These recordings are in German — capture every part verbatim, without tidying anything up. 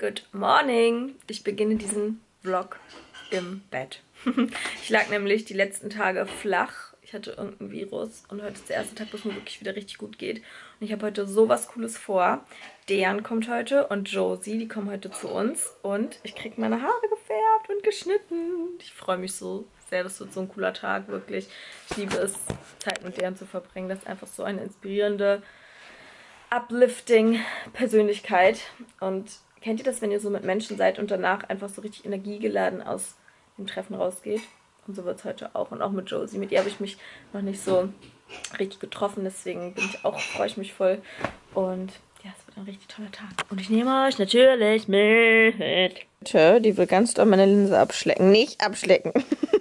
Good morning! Ich beginne diesen Vlog im Bett. Ich lag nämlich die letzten Tage flach. Ich hatte irgendein Virus und heute ist der erste Tag, wo es mir wirklich wieder richtig gut geht. Und ich habe heute so was Cooles vor. Dejan kommt heute und Josie, die kommen heute zu uns. Und ich kriege meine Haare gefärbt und geschnitten. Ich freue mich so sehr, das wird so ein cooler Tag, wirklich. Ich liebe es, Zeit mit Dejan zu verbringen. Das ist einfach so eine inspirierende, uplifting Persönlichkeit. Und kennt ihr das, wenn ihr so mit Menschen seid und danach einfach so richtig energiegeladen aus dem Treffen rausgeht? Und so wird es heute auch. Und auch mit Josie. Mit ihr habe ich mich noch nicht so richtig getroffen. Deswegen bin ich auch, freue ich mich voll. Und ja, es wird ein richtig toller Tag. Und ich nehme euch natürlich mit. Tja, die will ganz doll meine Linse abschlecken. Nicht abschlecken.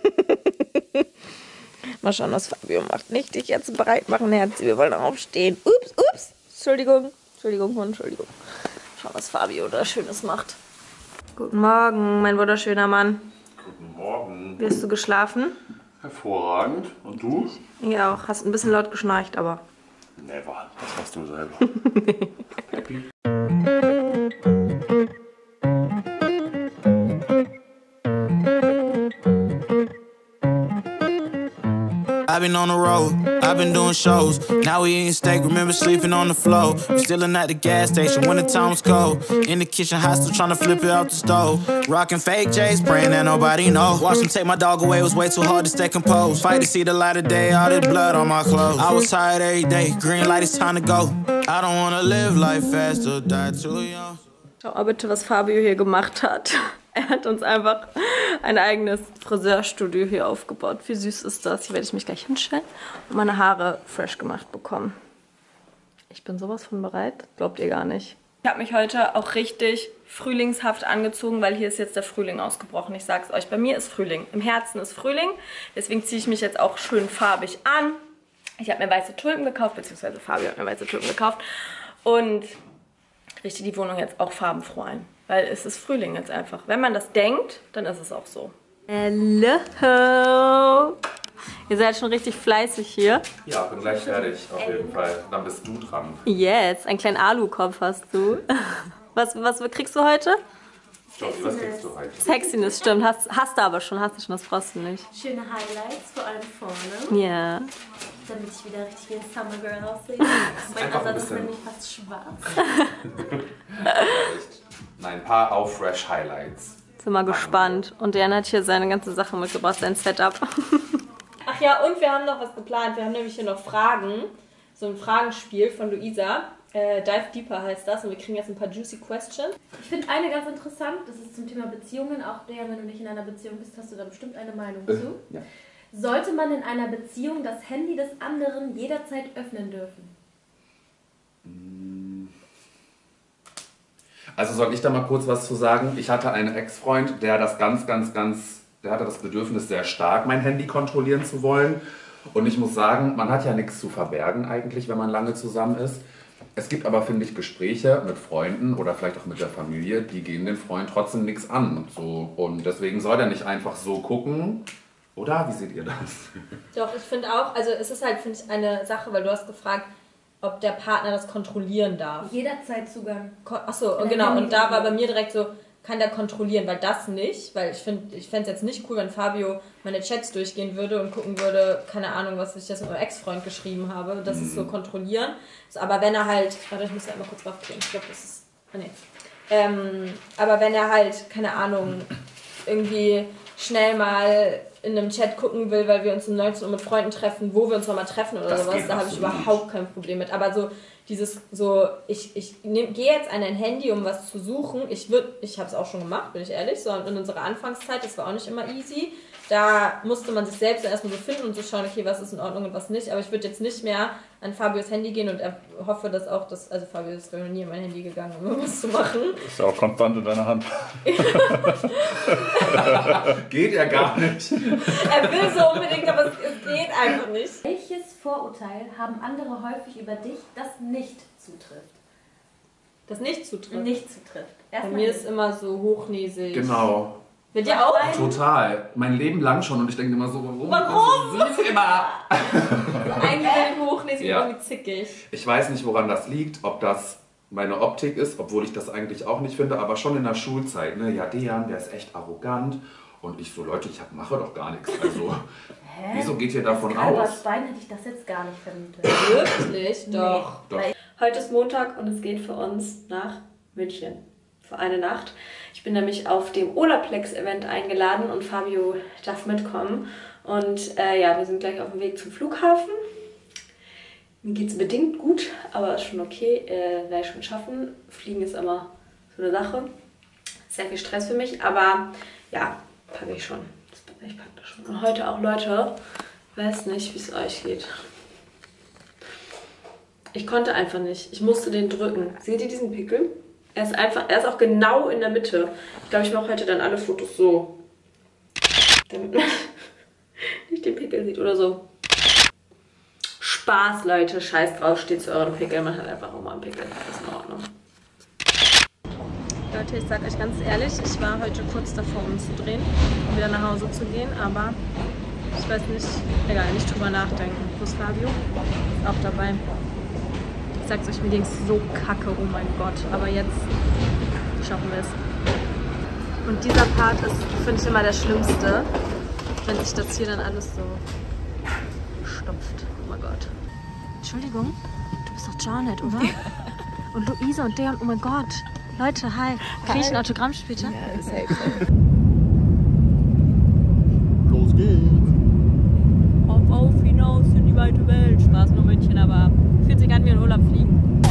Mal schauen, was Fabio macht. Nicht dich jetzt breit machen, Herz. Wir wollen aufstehen. Ups, ups. Entschuldigung. Entschuldigung, Hund, Entschuldigung. Schauen, was Fabio da Schönes macht. Guten Morgen, mein wunderschöner Mann. Guten Morgen. Wie hast du geschlafen? Hervorragend. Und du? Ja, auch. Hast ein bisschen laut geschnarcht, aber... Never. Das machst du selber. Happy. I've been on the road, I've been doing shows. Now we eating steak, remember sleeping on the floor. We stillin' at the gas station when the time was cold. In the kitchen, hot still trying to flip it out the stove. Rockin' fake J's, praying that nobody know. Watch them take my dog away, it was way too hard to stay composed. Fight to see the light of day, all this blood on my clothes. I was tired every day, green light, it's time to go. I don't wanna live life fast or die too young. Schau mal bitte, was Fabio hier gemacht hat. Er hat uns einfach ein eigenes Friseurstudio hier aufgebaut. Wie süß ist das? Hier werde ich mich gleich hinstellen und meine Haare fresh gemacht bekommen. Ich bin sowas von bereit, glaubt ihr gar nicht. Ich habe mich heute auch richtig frühlingshaft angezogen, weil hier ist jetzt der Frühling ausgebrochen. Ich sag's euch, bei mir ist Frühling. Im Herzen ist Frühling, deswegen ziehe ich mich jetzt auch schön farbig an. Ich habe mir weiße Tulpen gekauft, beziehungsweise Fabio hat mir weiße Tulpen gekauft und richte die Wohnung jetzt auch farbenfroh ein. Weil es ist Frühling jetzt einfach. Wenn man das denkt, dann ist es auch so. Hallo! Ihr seid schon richtig fleißig hier. Ja, bin gleich fertig, auf jeden Fall. Dann bist du dran. Yes, einen kleinen Alu-Kopf hast du. Was, was kriegst du heute? Josie, was kriegst du heute? Sexiness, stimmt. Hast, hast du aber schon, hast du schon, das brauchst du nicht. Schöne Highlights, vor allem vorne. Ja. Damit ich wieder richtig wie ein Summer Girl aussehe. Mein einfach ein Ansatz ist bisschen- nämlich fast schwarz. Nein, ein paar auch fresh Highlights. Sind mal gespannt. Und Jan hat hier seine ganze Sache mitgebracht, sein Setup. Ach ja, und wir haben noch was geplant. Wir haben nämlich hier noch Fragen. So ein Fragenspiel von Luisa. Äh, Dive Deeper heißt das. Und wir kriegen jetzt ein paar juicy questions. Ich finde eine ganz interessant, das ist zum Thema Beziehungen. Auch der, wenn du nicht in einer Beziehung bist, hast du da bestimmt eine Meinung zu. Ja. Sollte man in einer Beziehung das Handy des anderen jederzeit öffnen dürfen? Also soll ich da mal kurz was zu sagen? Ich hatte einen Ex-Freund, der das ganz, ganz, ganz, der hatte das Bedürfnis sehr stark, mein Handy kontrollieren zu wollen. Und ich muss sagen, man hat ja nichts zu verbergen eigentlich, wenn man lange zusammen ist. Es gibt aber, finde ich, Gespräche mit Freunden oder vielleicht auch mit der Familie, die gehen den Freund trotzdem nichts an. Und, so. Und deswegen soll der nicht einfach so gucken. Oder? Wie seht ihr das? Doch, ich finde auch, also es ist halt, finde ich, eine Sache, weil du hast gefragt, ob der Partner das kontrollieren darf. Jederzeit Zugang. Ko Achso, Wenn genau. er Und da Handy war bei mir direkt so, kann der kontrollieren, weil das nicht, weil ich finde, ich fände es jetzt nicht cool, wenn Fabio meine Chats durchgehen würde und gucken würde, keine Ahnung, was ich jetzt mit meinem Ex-Freund geschrieben habe. Das ist so kontrollieren. So, aber wenn er halt, warte, ich muss da einmal kurz draufgehen. Ich glaube, das ist, ah, nee. Ähm, aber wenn er halt, keine Ahnung, irgendwie schnell mal in einem Chat gucken will, weil wir uns um neunzehn Uhr mit Freunden treffen, wo wir uns nochmal treffen oder Das sowas, geht da habe ich absolut überhaupt kein Problem mit. Aber so dieses, so, ich, ich gehe jetzt an ein Handy, um was zu suchen. Ich würde, ich habe es auch schon gemacht, bin ich ehrlich, so in unserer Anfangszeit, das war auch nicht immer easy. Da musste man sich selbst erstmal so finden und so schauen, okay, was ist in Ordnung und was nicht. Aber ich würde jetzt nicht mehr an Fabios Handy gehen und er hoffe, dass auch das, also Fabio ist noch nie in mein Handy gegangen, um was zu machen. Ist ja auch konstant in deiner Hand. Geht ja gar nicht. Er will so unbedingt, aber es, es geht einfach nicht. Welches Vorurteil haben andere häufig über dich, das nicht zutrifft? Das nicht zutrifft. Nicht zutrifft. Bei Erstmal mir nicht. ist immer so hochnäsig. Genau. Mit dir auch? Total. Mein Leben lang schon und ich denke immer so, warum? Warum? Das ist süß immer. Eingebildet, hochnäsig, Ja. irgendwie zickig. Ich weiß nicht, woran das liegt, ob das meine Optik ist, obwohl ich das eigentlich auch nicht finde, aber schon in der Schulzeit. Ne? Ja, Dejan, der ist echt arrogant. Und ich so, Leute, ich hab, mache doch gar nichts. Also, hä? Wieso geht ihr davon aus? Als Stein hätte ich das jetzt gar nicht vermutet. Wirklich? Doch. Doch. Heute ist Montag und es geht für uns nach München. Für eine Nacht. Ich bin nämlich auf dem Olaplex-Event eingeladen und Fabio darf mitkommen. Und äh, ja, wir sind gleich auf dem Weg zum Flughafen. Mir geht es bedingt gut, aber ist schon okay. Äh, werde ich schon schaffen. Fliegen ist immer so eine Sache. Sehr viel Stress für mich, aber ja, packe ich schon. Ich packe das schon. Und heute auch, Leute, weiß nicht, wie es euch geht. Ich konnte einfach nicht. Ich musste den drücken. Seht ihr diesen Pickel? Er ist einfach, er ist auch genau in der Mitte. Ich glaube, ich mache heute dann alle Fotos so. Damit man nicht den Pickel sieht oder so. Spaß, Leute. Scheiß drauf, steht zu euren Pickeln. Man hat einfach auch mal einen Pickel. Das ist in Ordnung. Leute, ich sag euch ganz ehrlich, ich war heute kurz davor umzudrehen, um wieder nach Hause zu gehen, aber ich weiß nicht, egal, nicht drüber nachdenken. Wo ist Fabio? Ist auch dabei. Ich sag's euch, mir ging's so kacke, oh mein Gott, aber jetzt schaffen wir es. Und dieser Part ist, finde ich, immer der schlimmste, wenn sich das hier dann alles so stopft. Oh mein Gott. Entschuldigung, du bist doch Janet, oder? Und Luisa und Dejan, oh mein Gott. Leute, hi. Krieg ich ein Autogramm später? Ja, safe. Los geht's. Auf, auf, hinaus in die weite Welt. Spaß nur München, aber fühlt sich an wie ein Urlaub fliegen.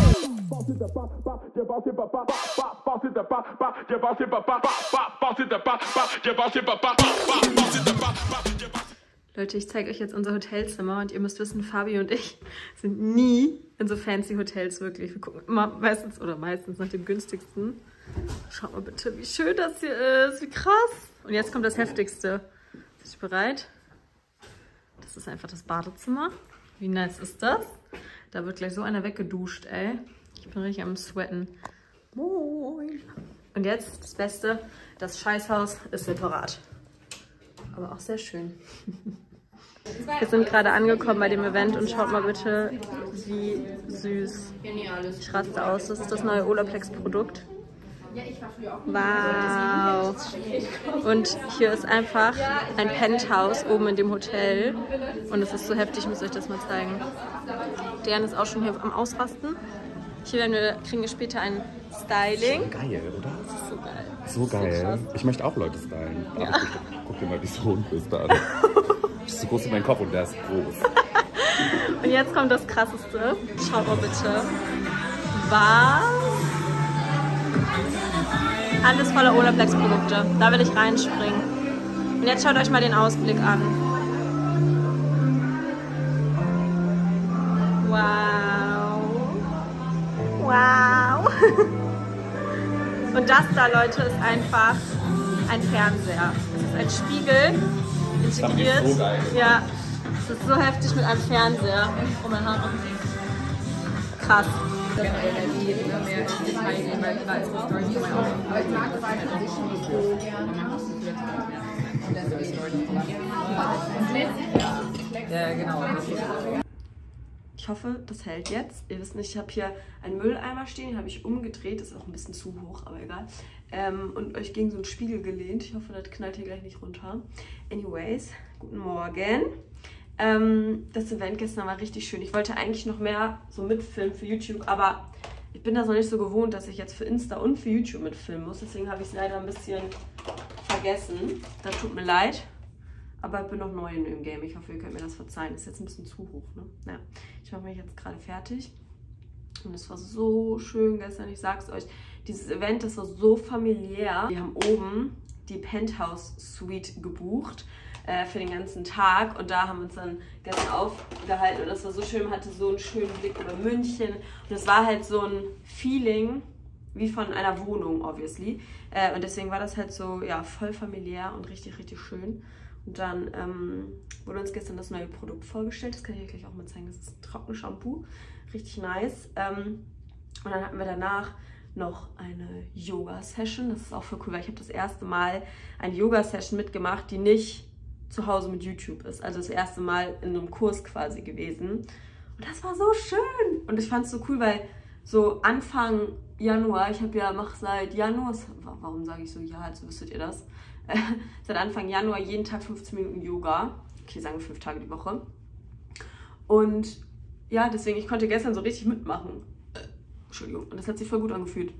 Leute, ich zeige euch jetzt unser Hotelzimmer und ihr müsst wissen, Fabi und ich sind nie in so fancy Hotels wirklich. Wir gucken immer meistens oder meistens nach dem günstigsten. Schaut mal bitte, wie schön das hier ist, wie krass. Und jetzt kommt das Heftigste. Bist du bereit? Das ist einfach das Badezimmer. Wie nice ist das? Da wird gleich so einer weggeduscht, ey. Ich bin richtig am Sweaten. Moin. Und jetzt das Beste, das Scheißhaus ist separat. Aber auch sehr schön. Wir sind gerade angekommen bei dem Event und schaut mal bitte, wie süß. Ich raste aus. Das ist das neue Olaplex-Produkt. Wow. Und hier ist einfach ein Penthouse oben in dem Hotel. Und es ist so heftig, ich muss euch das mal zeigen. Dejan ist auch schon hier am Ausrasten. Hier werden wir, kriegen wir später ein Styling. Geil, oder? Das ist so geil. So geil. So ich möchte auch Leute stylen. Ja. Aber ich, guck dir mal, wie so ein ist da. Das ist so groß wie mein Kopf und der ist groß. Und jetzt kommt das Krasseste. Schaut mal bitte. Was? Alles voller Olaplex-Produkte. Da will ich reinspringen. Und jetzt schaut euch mal den Ausblick an. Wow. Wow. Und das da, Leute, ist einfach ein Fernseher. Es ist ein Spiegel integriert. Das ist so geil. Ja, es ist so heftig mit einem Fernseher. Oh mein Gott. Krass. Ja, genau. Ich hoffe, das hält jetzt. Ihr wisst nicht, ich habe hier einen Mülleimer stehen, den habe ich umgedreht. Das ist auch ein bisschen zu hoch, aber egal. Ähm, und euch gegen so einen Spiegel gelehnt. Ich hoffe, das knallt hier gleich nicht runter. Anyways, guten Morgen. Ähm, das Event gestern war richtig schön. Ich wollte eigentlich noch mehr so mitfilmen für YouTube, aber ich bin das noch nicht so gewohnt, dass ich jetzt für Insta und für YouTube mitfilmen muss. Deswegen habe ich es leider ein bisschen vergessen. Das tut mir leid. Aber ich bin noch neu in dem Game. Ich hoffe, ihr könnt mir das verzeihen. Das ist jetzt ein bisschen zu hoch, ne? Naja, ich mache mich jetzt gerade fertig. Und es war so schön gestern, ich sag's euch. Dieses Event, das war so familiär. Wir haben oben die Penthouse Suite gebucht äh, für den ganzen Tag. Und da haben wir uns dann gestern aufgehalten. Und das war so schön. Man hatte so einen schönen Blick über München. Und es war halt so ein Feeling wie von einer Wohnung, obviously. Äh, und deswegen war das halt so, ja, voll familiär und richtig, richtig schön. Und dann ähm, wurde uns gestern das neue Produkt vorgestellt. Das kann ich euch gleich auch mal zeigen. Das ist ein Trockenshampoo. Richtig nice. Ähm, und dann hatten wir danach noch eine Yoga-Session. Das ist auch voll cool, weil ich habe das erste Mal eine Yoga-Session mitgemacht, die nicht zu Hause mit YouTube ist. Also das erste Mal in einem Kurs quasi gewesen. Und das war so schön. Und ich fand es so cool, weil so Anfang Januar, ich habe ja, mache seit Januar, warum sage ich so, ja, also wüsstet ihr das, äh, seit Anfang Januar jeden Tag fünfzehn Minuten Yoga, okay, sagen wir fünf Tage die Woche. Und ja, deswegen, ich konnte gestern so richtig mitmachen. Äh, Entschuldigung, und das hat sich voll gut angefühlt.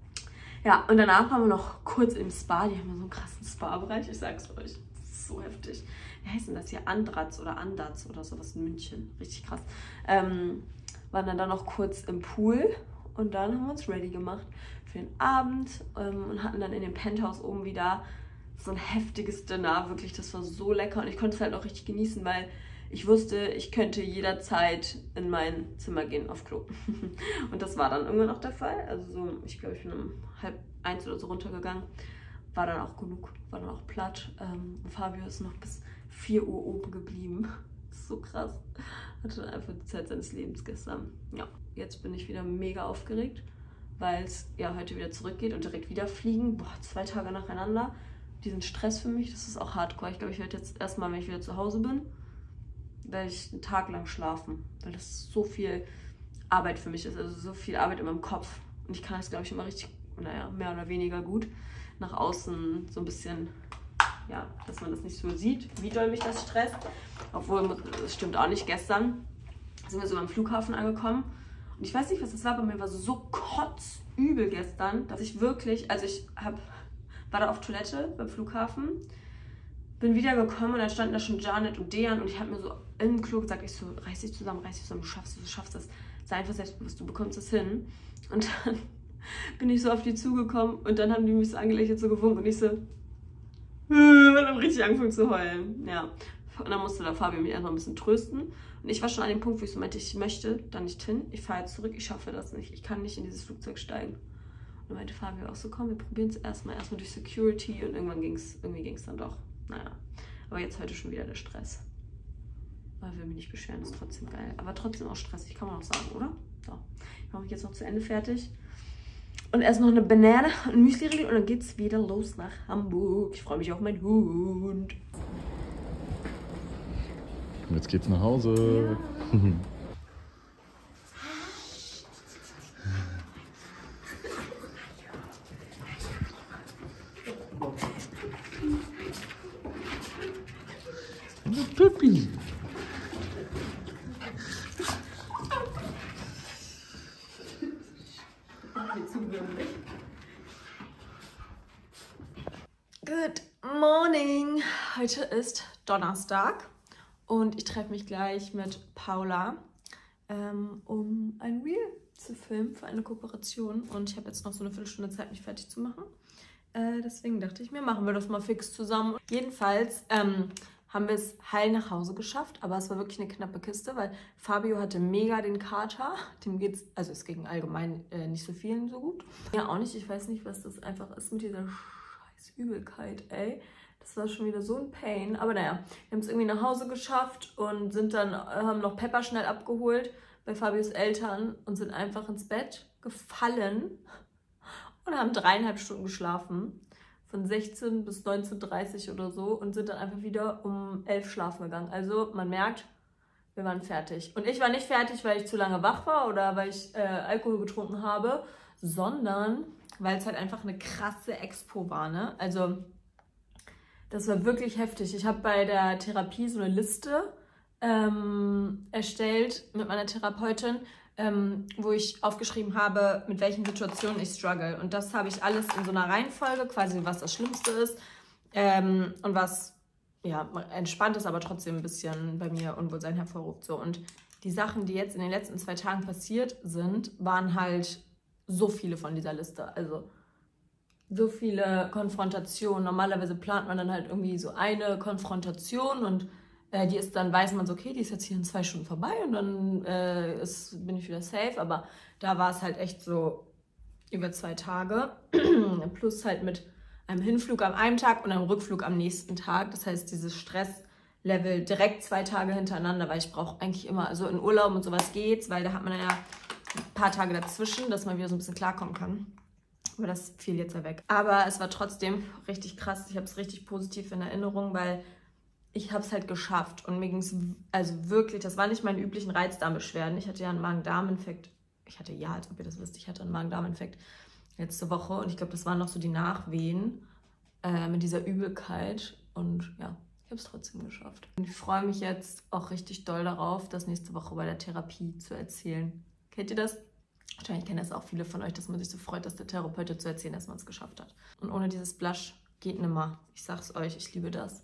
Ja, und danach waren wir noch kurz im Spa, die haben ja so einen krassen Spa-Bereich, ich sag's euch, das ist so heftig. Wie heißt denn das hier? Andratz oder Andatz oder sowas in München, richtig krass. Ähm, waren dann da noch kurz im Pool. Und dann haben wir uns ready gemacht für den Abend ähm, und hatten dann in dem Penthouse oben wieder so ein heftiges Dinner. Wirklich, das war so lecker und ich konnte es halt auch richtig genießen, weil ich wusste, ich könnte jederzeit in mein Zimmer gehen auf Klo. Und das war dann irgendwann auch der Fall. Also so, ich glaube, ich bin um halb eins oder so runtergegangen. War dann auch genug, war dann auch platt. Ähm, Fabio ist noch bis vier Uhr oben geblieben. So krass. Hatte einfach die Zeit seines Lebens gestern. Ja, jetzt bin ich wieder mega aufgeregt, weil es ja heute wieder zurückgeht und direkt wieder fliegen. Boah, zwei Tage nacheinander. Diesen Stress für mich, das ist auch hardcore. Ich glaube, ich werde jetzt erstmal, wenn ich wieder zu Hause bin, werde ich einen Tag lang schlafen, weil das so viel Arbeit für mich ist. Also so viel Arbeit in meinem Kopf. Und ich kann es, glaube ich, immer richtig, naja, mehr oder weniger gut nach außen so ein bisschen, ja, dass man das nicht so sieht, wie doll mich das stresst. Obwohl, das stimmt auch nicht, gestern sind wir so beim Flughafen angekommen und ich weiß nicht, was das war, bei mir war so kotzübel gestern, dass ich wirklich, also ich hab, war da auf Toilette beim Flughafen, bin wiedergekommen und dann standen da schon Janet und Dejan und ich habe mir so im Klo gesagt, ich so, reiß dich zusammen, reiß dich zusammen, du schaffst es, du schaffst es, sei einfach selbstbewusst, du bekommst es hin. Und dann bin ich so auf die zugekommen und dann haben die mich so angelächelt, so gewunken und ich so, und dann richtig angefangen zu heulen. Ja. Und dann musste der Fabio mich erstmal ein bisschen trösten. Und ich war schon an dem Punkt, wo ich so meinte, ich möchte da nicht hin. Ich fahre jetzt zurück, ich schaffe das nicht. Ich kann nicht in dieses Flugzeug steigen. Und dann meinte Fabio auch so, komm, wir probieren es erstmal, erstmal durch Security. Und irgendwann ging es irgendwie ging's dann doch. Naja, aber jetzt heute schon wieder der Stress. Aber ich will mich nicht beschweren, ist trotzdem geil. Aber trotzdem auch stressig, kann man auch sagen, oder? So, ich mache mich jetzt noch zu Ende fertig. Und erst noch eine Banane und ein Müsli und dann geht's wieder los nach Hamburg. Ich freue mich auf meinen Hund. Jetzt geht's nach Hause. Ja. Pippi. Good morning! Heute ist Donnerstag und ich treffe mich gleich mit Paula, ähm, um ein Reel zu filmen für eine Kooperation. Und ich habe jetzt noch so eine Viertelstunde Zeit, mich fertig zu machen. Äh, deswegen dachte ich mir, machen wir das mal fix zusammen. Jedenfalls ähm, haben wir es heil nach Hause geschafft, aber es war wirklich eine knappe Kiste, weil Fabio hatte mega den Kater. Dem geht's, also es ging allgemein äh, nicht so vielen so gut. Ja, auch nicht. Ich weiß nicht, was das einfach ist mit dieser scheiß Übelkeit, ey. Das war schon wieder so ein Pain. Aber naja, wir haben es irgendwie nach Hause geschafft und sind dann, haben noch Pepper schnell abgeholt bei Fabios Eltern und sind einfach ins Bett gefallen und haben dreieinhalb Stunden geschlafen. Von sechzehn bis neunzehn Uhr dreißig oder so und sind dann einfach wieder um elf schlafen gegangen. Also man merkt, wir waren fertig. Und ich war nicht fertig, weil ich zu lange wach war oder weil ich äh, Alkohol getrunken habe, sondern weil es halt einfach eine krasse Expo war, ne? Also das war wirklich heftig. Ich habe bei der Therapie so eine Liste ähm, erstellt mit meiner Therapeutin, ähm, wo ich aufgeschrieben habe, mit welchen Situationen ich struggle. Und das habe ich alles in so einer Reihenfolge, quasi was das Schlimmste ist ähm, und was ja entspannt ist, aber trotzdem ein bisschen bei mir Unwohlsein hervorruft. So. Und die Sachen, die jetzt in den letzten zwei Tagen passiert sind, waren halt so viele von dieser Liste. Also so viele Konfrontationen. Normalerweise plant man dann halt irgendwie so eine Konfrontation und äh, die ist dann, weiß man so, okay, die ist jetzt hier in zwei Stunden vorbei und dann äh, ist, bin ich wieder safe. Aber da war es halt echt so über zwei Tage. Plus halt mit einem Hinflug am einen Tag und einem Rückflug am nächsten Tag. Das heißt, dieses Stresslevel direkt zwei Tage hintereinander, weil ich brauche eigentlich immer, also in Urlaub und sowas geht's, weil da hat man ja ein paar Tage dazwischen, dass man wieder so ein bisschen klarkommen kann. Aber das fiel jetzt ja weg. Aber es war trotzdem richtig krass. Ich habe es richtig positiv in Erinnerung, weil ich habe es halt geschafft. Und mir ging es also wirklich, das waren nicht meine üblichen Reizdarmbeschwerden. Ich hatte ja einen Magen-Darm-Infekt. ich hatte ja, als ob ihr das wisst, ich hatte einen Magen-Darm-Infekt letzte Woche und ich glaube, das waren noch so die Nachwehen äh, mit dieser Übelkeit und ja, ich habe es trotzdem geschafft. Und ich freue mich jetzt auch richtig doll darauf, das nächste Woche bei der Therapie zu erzählen. Kennt ihr das? Wahrscheinlich kennen das auch viele von euch, dass man sich so freut, dass der Therapeut zu erzählen, dass man es geschafft hat. Und ohne dieses Blush geht nimmer. Ich sag's euch, ich liebe das.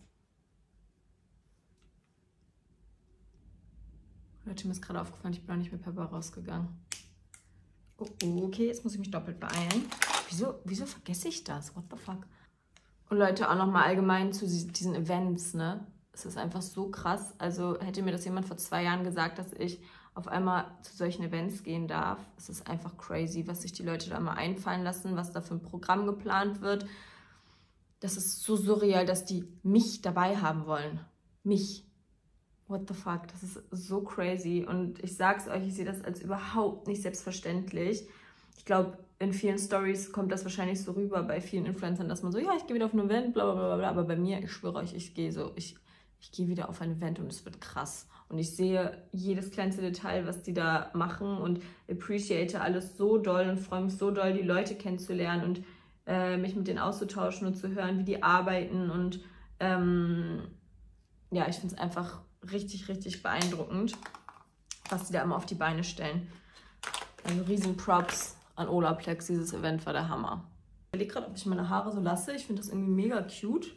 Leute, mir ist gerade aufgefallen, ich bin noch nicht mit Pepper rausgegangen. Oh, oh, okay, jetzt muss ich mich doppelt beeilen. Wieso, wieso vergesse ich das? What the fuck? Und Leute, auch nochmal allgemein zu diesen Events, ne? Es ist einfach so krass. Also hätte mir das jemand vor zwei Jahren gesagt, dass ich auf einmal zu solchen Events gehen darf. Es ist einfach crazy, was sich die Leute da mal einfallen lassen, was da für ein Programm geplant wird. Das ist so surreal, dass die mich dabei haben wollen. Mich. What the fuck? Das ist so crazy. Und ich sag's euch, ich sehe das als überhaupt nicht selbstverständlich. Ich glaube, in vielen Stories kommt das wahrscheinlich so rüber bei vielen Influencern, dass man so, ja, ich gehe wieder auf ein Event, bla bla bla bla. Aber bei mir, ich schwöre euch, ich gehe so, ich, ich gehe wieder auf ein Event und es wird krass. Und ich sehe jedes kleinste Detail, was die da machen und appreciate alles so doll und freue mich so doll, die Leute kennenzulernen und äh, mich mit denen auszutauschen und zu hören, wie die arbeiten. Und ähm, ja, ich finde es einfach richtig, richtig beeindruckend, was die da immer auf die Beine stellen. Also riesen Props an Olaplex, dieses Event war der Hammer. Ich überlege gerade, ob ich meine Haare so lasse. Ich finde das irgendwie mega cute.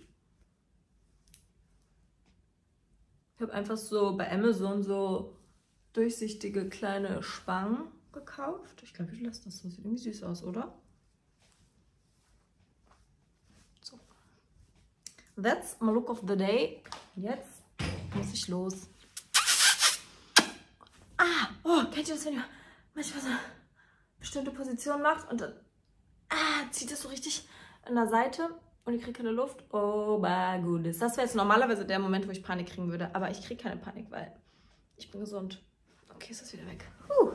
Ich habe einfach so bei Amazon so durchsichtige kleine Spangen gekauft. Ich glaube, ich lasse das so. Sieht irgendwie süß aus, oder? So. That's my look of the day. Jetzt muss ich los. Ah, oh, kennt ihr das, wenn ihr manchmal so eine bestimmte Position macht und dann ah, zieht das so richtig an der Seite und ich kriege keine Luft? Oh my goodness. Das wäre jetzt normalerweise der Moment, wo ich Panik kriegen würde, aber ich kriege keine Panik, weil ich bin gesund. Okay, ist das wieder weg. Huh.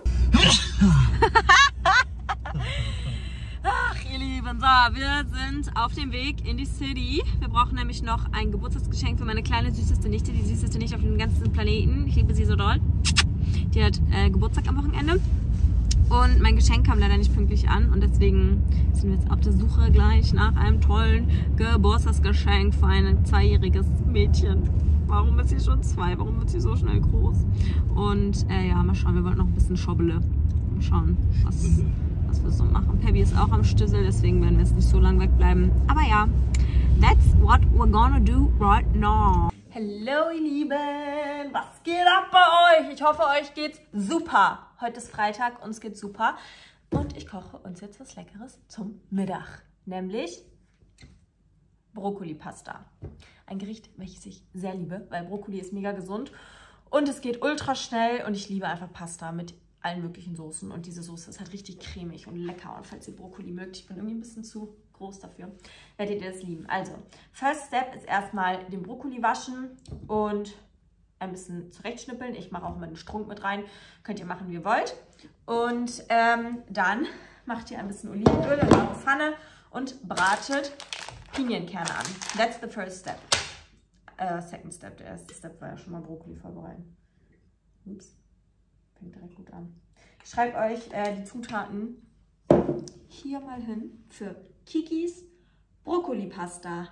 Ach, ihr Lieben, so, wir sind auf dem Weg in die City. Wir brauchen nämlich noch ein Geburtstagsgeschenk für meine kleine, süßeste Nichte, die süßeste Nichte auf dem ganzen Planeten. Ich liebe sie so doll. Die hat äh, Geburtstag am Wochenende. Und mein Geschenk kam leider nicht pünktlich an und deswegen sind wir jetzt auf der Suche gleich nach einem tollen Geburtstagsgeschenk für ein zweijähriges Mädchen. Warum ist sie schon zwei? Warum wird sie so schnell groß? Und äh, ja, mal schauen, wir wollen noch ein bisschen schobbele. Mal schauen, was, was wir so machen. Pebby ist auch am Stüssel, deswegen werden wir jetzt nicht so lange wegbleiben. Aber ja, that's what we're gonna do right now. Hallo ihr Lieben, was geht ab bei euch? Ich hoffe, euch geht's super. Heute ist Freitag, uns geht's super. Und ich koche uns jetzt was Leckeres zum Mittag. Nämlich Brokkoli-Pasta. Ein Gericht, welches ich sehr liebe, weil Brokkoli ist mega gesund. Und es geht ultra schnell und ich liebe einfach Pasta mit allen möglichen Soßen. Und diese Soße ist halt richtig cremig und lecker. Und falls ihr Brokkoli mögt, ich bin irgendwie ein bisschen zu groß dafür, werdet ihr das lieben. Also, First Step ist erstmal den Brokkoli waschen und ein bisschen zurechtschnippeln. Ich mache auch mal den Strunk mit rein. Könnt ihr machen, wie ihr wollt. Und ähm, dann macht ihr ein bisschen Olivenöl in eure Pfanne und bratet Pinienkerne an. That's the first step. Uh, second step. Der erste Step war ja schon mal Brokkoli vorbereiten. Ups. Fängt direkt gut an. Ich schreibe euch äh, die Zutaten hier mal hin für Kikis Brokkoli-Pasta.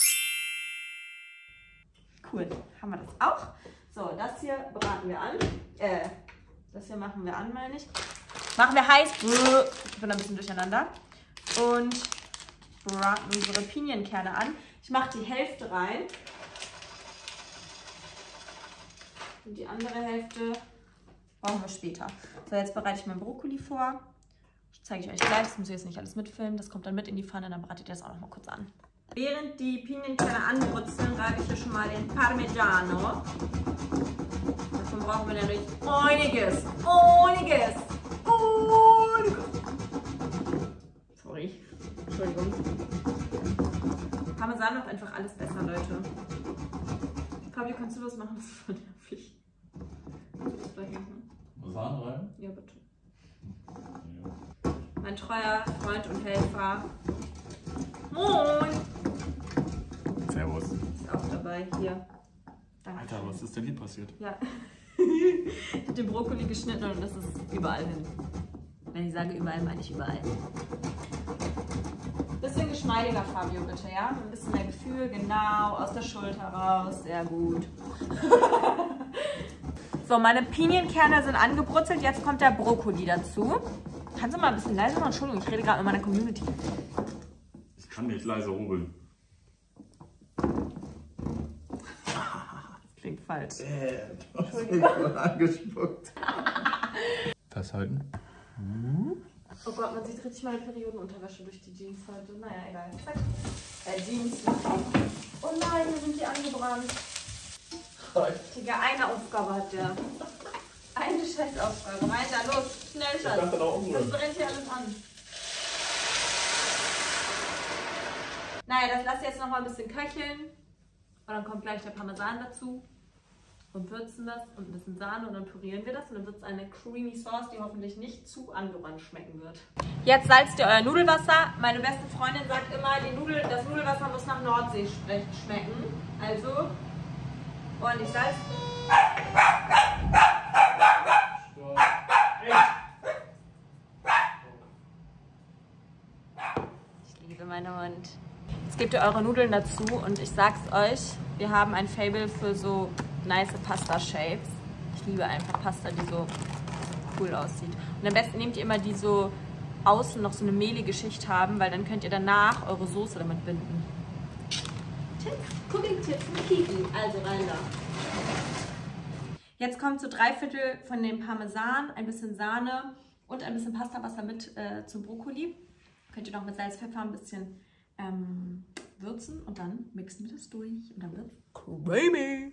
Cool, haben wir das auch. So, das hier braten wir an. Äh, das hier machen wir an, meine ich. Machen wir heiß. Ich bin ein bisschen durcheinander. Und braten unsere Pinienkerne an. Ich mache die Hälfte rein. Und die andere Hälfte brauchen wir später. So, jetzt bereite ich mein Brokkoli vor. Das zeige ich euch gleich. Das muss ich jetzt nicht alles mitfilmen. Das kommt dann mit in die Pfanne. Dann bratet ihr das auch noch mal kurz an. Während die Pinienkerne anbrutzeln, reibe ich hier schon mal den Parmigiano. Davon brauchen wir nämlich einiges. Einiges. Einiges. Sorry. Entschuldigung. Parmesan macht einfach alles besser, Leute. Fabio, kannst du was machen? Das ist voll nervig. Das gleich machen. Sahne rein? Ja, bitte. Ja. Mein treuer Freund und Helfer. Moin! Servus. Ist auch dabei, hier. Danke. Alter, was ist denn hier passiert? Ja. Ich habe den Brokkoli geschnitten und das ist überall hin. Wenn ich sage überall, meine ich überall. Bisschen geschmeidiger, Fabio, bitte, ja? Ein bisschen mehr Gefühl, genau, aus der Schulter raus, sehr gut. So, meine Pinienkerne sind angebrutzelt, jetzt kommt der Brokkoli dazu. Kannst du mal ein bisschen leiser machen? Entschuldigung, ich rede gerade mit meiner Community. Ich kann nicht leise hobeln. Das klingt falsch. Äh, du hast mich voll angespuckt. Festhalten. Oh Gott, man sieht richtig meine Periodenunterwäsche durch die Jeans heute. Naja, egal. Zack. Äh, Jeans. Oh nein, mir sind die angebrannt. Digga, eine Aufgabe hat der. Eine Scheißaufgabe. Rein da, los. Schnell, Schatz. Das brennt hier alles an. Naja, das lasse ich jetzt noch mal ein bisschen köcheln. Und dann kommt gleich der Parmesan dazu. Und würzen das und ein bisschen Sahne und dann pürieren wir das. Und dann wird es eine creamy Sauce, die hoffentlich nicht zu angebrannt schmecken wird. Jetzt salzt ihr euer Nudelwasser. Meine beste Freundin sagt immer, die Nudel, das Nudelwasser muss nach Nordsee schmecken. Also ordentlich Salz. Ich liebe meinen Hund. Jetzt gebt ihr eure Nudeln dazu und ich sag's euch, wir haben ein Faible für so nice Pasta-Shapes. Ich liebe einfach Pasta, die so cool aussieht. Und am besten nehmt ihr immer die so außen noch so eine mehlige Schicht haben, weil dann könnt ihr danach eure Soße damit binden. Tipps, Cooking-Tipps mit Kiki. Also rein da. Jetzt kommt so drei Viertel von dem Parmesan, ein bisschen Sahne und ein bisschen Pastawasser mit äh, zum Brokkoli. Könnt ihr noch mit Salz, Pfeffer ein bisschen ähm, würzen und dann mixen wir das durch und dann wird's creamy.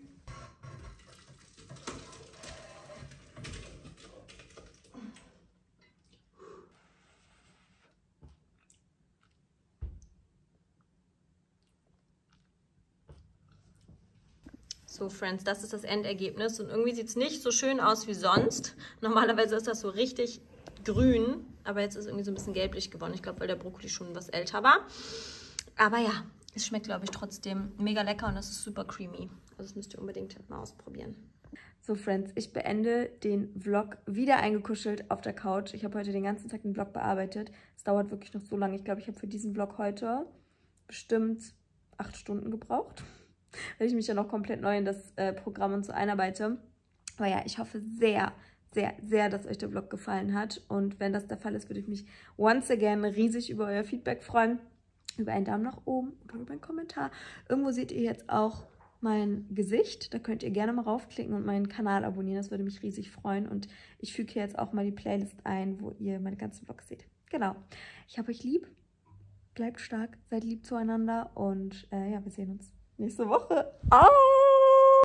So, Friends, das ist das Endergebnis und irgendwie sieht es nicht so schön aus wie sonst. Normalerweise ist das so richtig grün, aber jetzt ist es irgendwie so ein bisschen gelblich geworden. Ich glaube, weil der Brokkoli schon was älter war. Aber ja, es schmeckt, glaube ich, trotzdem mega lecker und es ist super creamy. Also das müsst ihr unbedingt mal ausprobieren. So, Friends, ich beende den Vlog wieder eingekuschelt auf der Couch. Ich habe heute den ganzen Tag den Vlog bearbeitet. Es dauert wirklich noch so lange. Ich glaube, ich habe für diesen Vlog heute bestimmt acht Stunden gebraucht, weil ich mich ja noch komplett neu in das äh, Programm und so einarbeite. Aber ja, ich hoffe sehr, sehr, sehr, dass euch der Vlog gefallen hat. Und wenn das der Fall ist, würde ich mich once again riesig über euer Feedback freuen. Über einen Daumen nach oben oder über einen Kommentar. Irgendwo seht ihr jetzt auch mein Gesicht. Da könnt ihr gerne mal raufklicken und meinen Kanal abonnieren. Das würde mich riesig freuen. Und ich füge hier jetzt auch mal die Playlist ein, wo ihr meine ganzen Vlogs seht. Genau. Ich habe euch lieb. Bleibt stark. Seid lieb zueinander. Und äh, ja, wir sehen uns nächste Woche. Ah!